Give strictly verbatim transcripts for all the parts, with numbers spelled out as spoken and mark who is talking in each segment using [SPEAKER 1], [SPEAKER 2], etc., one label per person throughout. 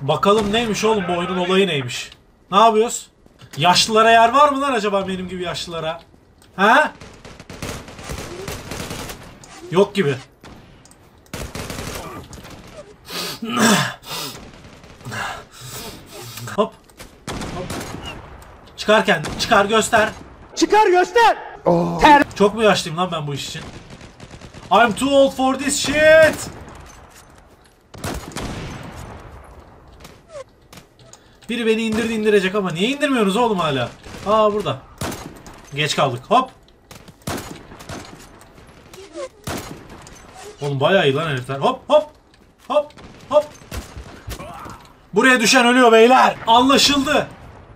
[SPEAKER 1] Bakalım neymiş oğlum, bu oyunun olayı neymiş? Ne yapıyoruz? Yaşlılara yer var mı lan acaba, benim gibi yaşlılara? He? Yok gibi. Hop. Hop. Çıkar kendini. Çıkar göster.
[SPEAKER 2] Çıkar göster.
[SPEAKER 3] Oh.
[SPEAKER 1] Çok mu yaşlıyım lan ben bu iş için? I'm too old for this shit. Biri beni indirdi indirecek ama niye indirmiyorsunuz oğlum hala? Aa burada. Geç kaldık. Hop. Oğlum bayağı iyi lan herifler. Hop hop. Hop hop. Buraya düşen ölüyor beyler. Anlaşıldı.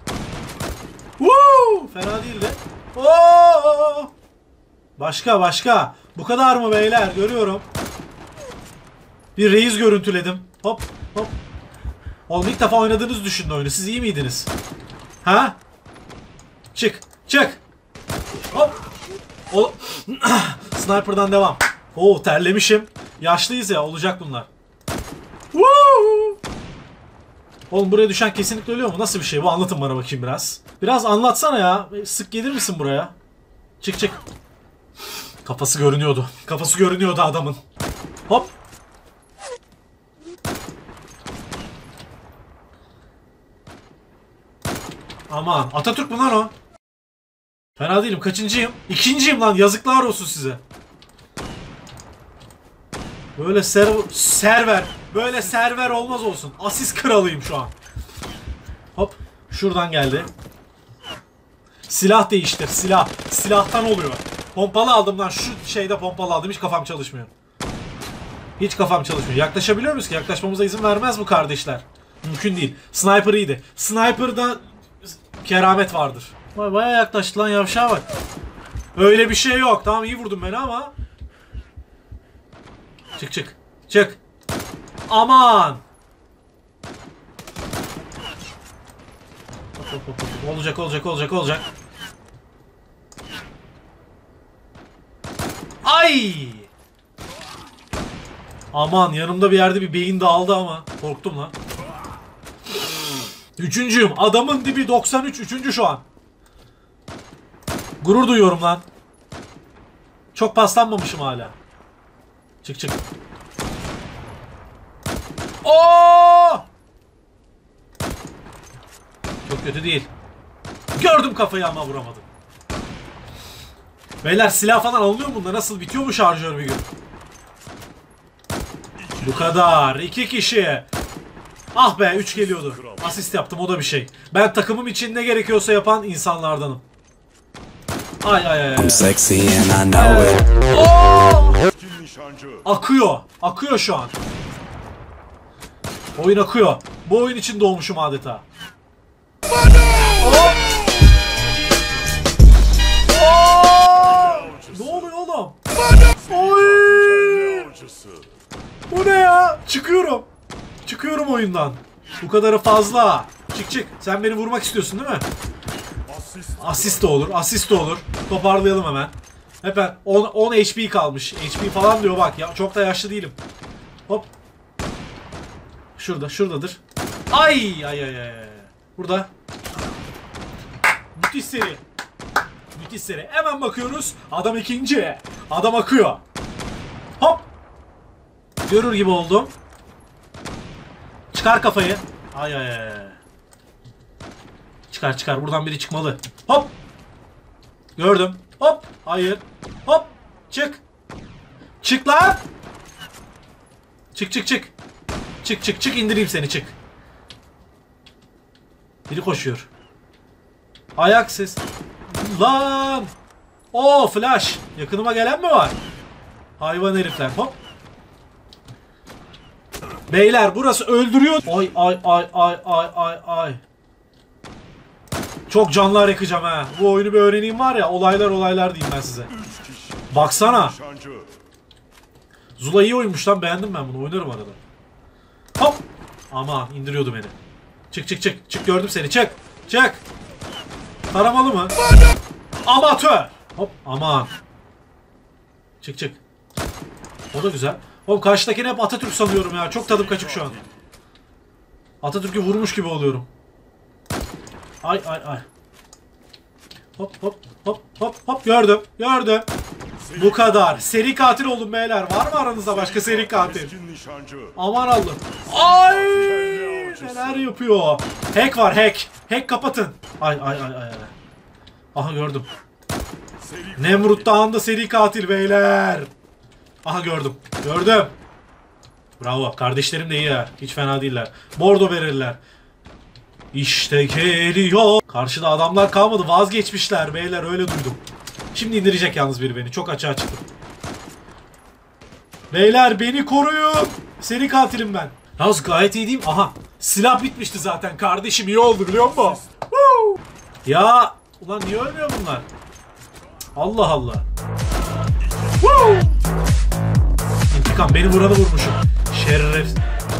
[SPEAKER 1] Woo! Fena değildi. Oo! Başka başka. Bu kadar mı beyler? Görüyorum. Bir reis görüntüledim. Hop hop. Oğlum ilk defa oynadığınızı düşünün oyunu. Siz iyi miydiniz? Ha? Çık. Çık. Hop. O Sniper'dan devam. Oo terlemişim. Yaşlıyız ya, olacak bunlar. Woo! Oğlum buraya düşen kesinlikle ölüyor mu? Nasıl bir şey bu? Anlatın bana bakayım biraz. Biraz anlatsana ya. Sık gelir misin buraya? Çık çık. Kafası görünüyordu. Kafası görünüyordu adamın. Hop. Aman Atatürk mü lan o? Fena değilim. Kaçıncıyım? İkinciyim lan. Yazıklar olsun size. Böyle server, server. Böyle server olmaz olsun. Asist kralıyım şu an. Hop. Şuradan geldi. Silah değiştir. Silah. Silahtan oluyor. Pompalı aldım lan. Şu şeyde pompalı aldım. Hiç kafam çalışmıyor. Hiç kafam çalışmıyor. Yaklaşabiliyor muyuz ki? Yaklaşmamıza izin vermez bu kardeşler. Mümkün değil. Sniper iyiydi. Sniper'da keramet vardır. Vay bayağı yaklaştı lan, yavşağa bak. Öyle bir şey yok. Tamam iyi vurdun beni ama. Çık çık. Çık. Aman. Hop, hop, hop, hop. Olacak olacak olacak olacak. Ay. Aman yanımda bir yerde bir beyin dağıldı ama. Korktum lan. Üçüncüyüm. Adamın dibi doksan üç. Üçüncü şu an. Gurur duyuyorum lan. Çok paslanmamışım hala. Çık çık. Oo! Çok kötü değil. Gördüm kafayı ama vuramadım. Beyler silah falan alınıyor mu bunda? Nasıl bitiyor mu şarjör bir gün? Bu kadar. İki kişi. Ah be, üç geliyordu. Asist yaptım, o da bir şey. Ben takımım için ne gerekiyorsa yapan insanlardanım. Ay ay ay. ay. Oo! Akıyor. Akıyor şu an. Oyun akıyor. Bu oyun için doğmuşum adeta. Oh! Oh! Ne oluyor oğlum? Oy! Bu ne ya? Çıkıyorum. Çıkıyorum oyundan. Bu kadarı fazla. Çık çık. Sen beni vurmak istiyorsun değil mi? Asist de olur. Asist de olur. Toparlayalım hemen. Hemen on, on H P kalmış. H P falan diyor bak ya. Çok da yaşlı değilim. Hop. Şurada. Şuradadır. Ay ay ay ay. Burada. Müthiş seri. Müthiş seri. Hemen bakıyoruz. Adam ikinci. Adam akıyor. Hop. Görür gibi oldum. Çıkar kafayı. Ay ay ay. Çıkar çıkar. Buradan biri çıkmalı. Hop. Gördüm. Hop. Hayır. Hop. Çık. Çık lan. Çık çık çık. Çık çık çık, indireyim seni, çık. Biri koşuyor. Ayak ses. Lan. Oo flash. Yakınıma gelen mi var? Hayvan herifler. Hop. Beyler burası öldürüyor. Ay ay ay ay ay ay ay. Çok canlar yakacağım ha. Bu oyunu bir öğreneyim var ya, olaylar olaylar diyeyim ben size. Baksana. Zula iyi oyunmuş lan, beğendim ben bunu, oynarım arada. Hop. Aman indiriyordu beni. Çık çık çık. Çık, gördüm seni, çık. Çık. Taramalı mı? Amatör. Hop aman. Çık çık. O da güzel. Oğlum karşıdakini hep Atatürk sanıyorum ya. Çok tadım kaçık şu an. Atatürk'ü vurmuş gibi oluyorum. Ay ay ay. Hop hop hop hop hop gördüm gördüm. Bu kadar. Seri katil oldum beyler. Var mı aranızda başka seri katil? Aman Allah'ım. Ay! Neler yapıyor? Hack var hack. Hack kapatın. Ay ay ay ay. Aha gördüm. Nemrut Dağı'nda seri katil beyler. Aha gördüm. Gördüm. Bravo. Kardeşlerim de iyi ha. Hiç fena değiller. Bordo verirler. İşte geliyor. Karşıda adamlar kalmadı. Vazgeçmişler beyler. Öyle duydum. Şimdi indirecek yalnız biri beni. Çok açığa çıktım. Beyler beni koruyun. Seri katilim ben. Yalnız gayet iyi değil mi? Aha. Silah bitmişti zaten. Kardeşim iyi oldu biliyor musun? Woo! Ya. Ulan niye ölmüyor bunlar? Allah Allah. Woo! İntikam. Beni vuranı vurmuşum. Şerref.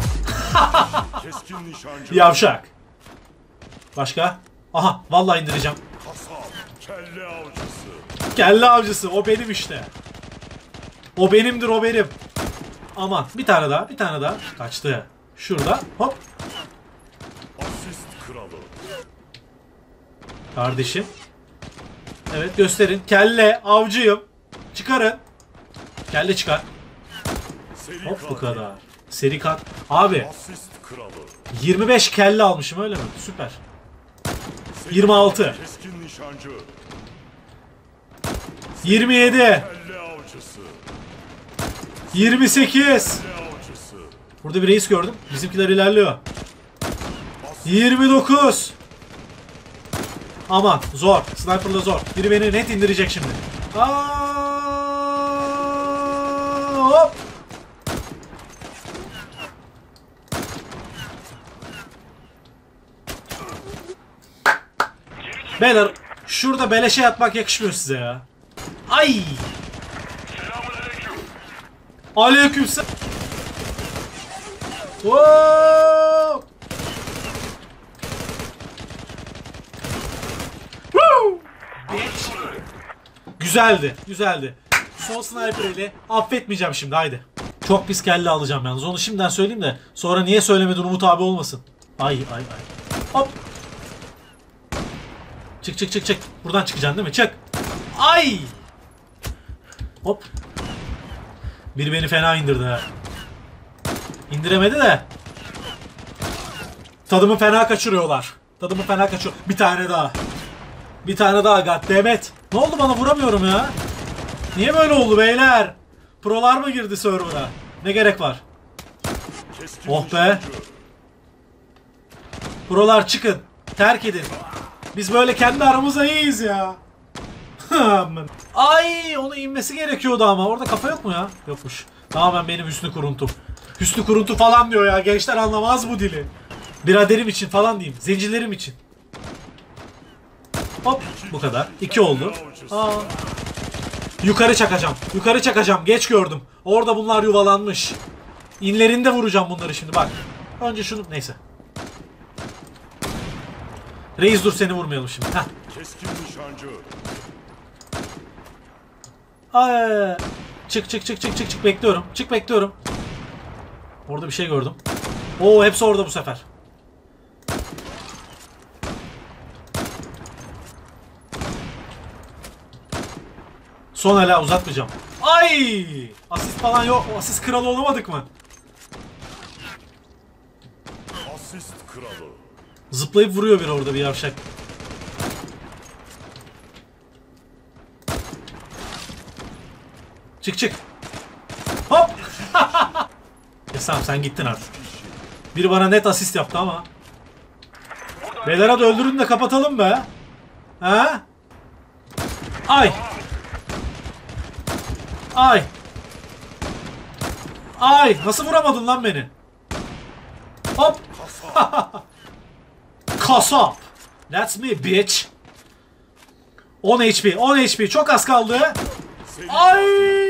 [SPEAKER 1] Yavşak. Başka? Aha. Vallahi indireceğim.
[SPEAKER 2] Kelle avcısı.
[SPEAKER 1] Kelle avcısı. O benim işte. O benimdir o benim. Aman. Bir tane daha. Bir tane daha. Kaçtı. Şurada. Hop.
[SPEAKER 2] Asist kralı.
[SPEAKER 1] Kardeşim. Evet gösterin. Kelle avcıyım. Çıkarın. Kelle çıkar.
[SPEAKER 2] Seri
[SPEAKER 1] Hop bu
[SPEAKER 2] katil.
[SPEAKER 1] kadar. Seri kat. Abi
[SPEAKER 2] Asist kralı.
[SPEAKER 1] yirmi beş kelle almışım öyle mi? Süper.
[SPEAKER 2] Seri
[SPEAKER 1] yirmi altı.
[SPEAKER 2] Keskin nişancı.
[SPEAKER 1] yirmi yedi.
[SPEAKER 2] Kelle avcısı.
[SPEAKER 1] yirmi sekiz.
[SPEAKER 2] Kelle avcısı.
[SPEAKER 1] Burada bir reis gördüm. Bizimkiler ilerliyor. yirmi dokuz. Aman zor. Sniper'la zor. Biri beni net indirecek şimdi. Aa, hop. Beyler şurada beleşe yatmak yakışmıyor size ya. Ay. Aleykümselam. Woo! Woo! Bitch. Güzeldi, güzeldi. Son sniper ile affetmeyeceğim şimdi haydi. Çok pis kelle alacağım yalnız onu şimdiden söyleyeyim de sonra niye söylemedin Umut abi olmasın. Ay ay ay. Hop. Çık çık çık çık. Buradan çıkacaksın değil mi? Çık. Ay. Hop. Biri beni fena indirdi ha. İndiremedi de. Tadımı fena kaçırıyorlar. Tadımı fena kaçıyor. Bir tane daha. Bir tane daha goddammit. Ne oldu bana vuramıyorum ya? Niye böyle oldu beyler? Prolar mı girdi server'a? Ne gerek var?
[SPEAKER 2] Keskin
[SPEAKER 1] Oh be.
[SPEAKER 2] nişancı.
[SPEAKER 1] Prolar çıkın. Terk edin. Biz böyle kendi aramızda iyiyiz ya. Ay onu inmesi gerekiyordu ama. Orada kafa yok mu ya? Yokmuş. Tamamen benim Hüsnü Kuruntum. Hüsnü Kuruntu falan diyor ya. Gençler anlamaz bu dili. Biraderim için falan diyeyim. Zencilerim için. Hop bu kadar. İki oldu. Aa. Yukarı çakacağım. Yukarı çakacağım. Geç gördüm. Orada bunlar yuvalanmış. İnlerinde vuracağım bunları şimdi bak. Önce şunu neyse. Reis dur seni vurmayalım şimdi. Heh.
[SPEAKER 2] Keskin nişancı.
[SPEAKER 1] Ay. Çık çık çık çık çık çık bekliyorum. Çık bekliyorum. Orada bir şey gördüm. Oo hepsi orada bu sefer. Son hala uzatmayacağım. Ay! Asist falan yok. Asist kralı olamadık mı?
[SPEAKER 2] Asist kralı.
[SPEAKER 1] Zıplayıp vuruyor biri orada bir yavşak. Çık çık. Hop! Esam sen gittin artık. Biri bana net asist yaptı ama. Beyler hadi öldürün de kapatalım be. Ha? Ay! Ay! Ay! Nasıl vuramadın lan beni? Hop! Kasap! That's me bitch! on H P, on H P çok az kaldı. Ay!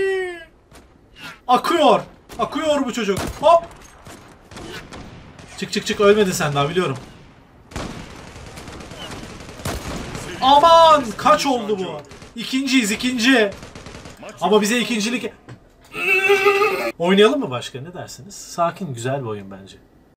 [SPEAKER 1] Akıyor! Akıyor bu çocuk. Hop! Çık çık çık ölmedin sen daha biliyorum. Aman! Kaç oldu bu? İkinciyiz ikinci. Ama bize ikincilik... Oynayalım mı başka ne dersiniz? Sakin güzel bir oyun bence.